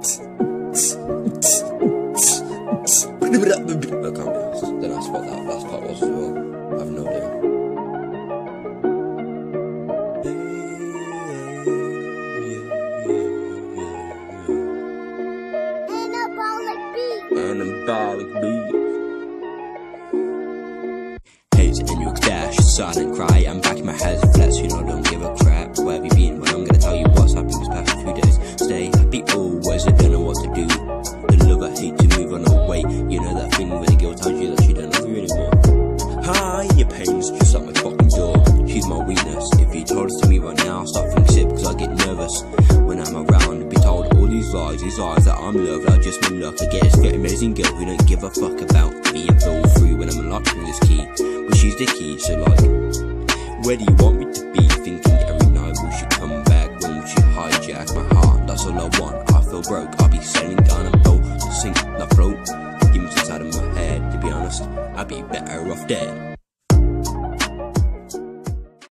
Look, I'm honest. Then I spot that last part was as well. I have no idea. Anabolic beat. Haze and you dash, silent cry. I'm back in my head, flex, you know, don't give a crap. Where have you been? Well, I'm gonna tell you what's happened these past few days. Stay happy always, I don't know what to do. The love I hate to move on away. You know that thing where the girl tells you that she don't love you anymore. Hi, your pain's just at my fucking door. She's my weakness. If you told us to me right now, I'll start feeling sick because I get nervous when I'm around. Be told all these lies that I'm loved, I just my luck. I get this very amazing girl who don't give a fuck about me. I feel free when I'm unlocked through this key, but she's the key. So like, where do you want me to be? Thinking every night, will she come back? When will she hijack my heart? That's all I want. I feel broke. I'll be sailing down a boat to sink, not float. Demons inside of my head. To be honest, I'd be better off dead.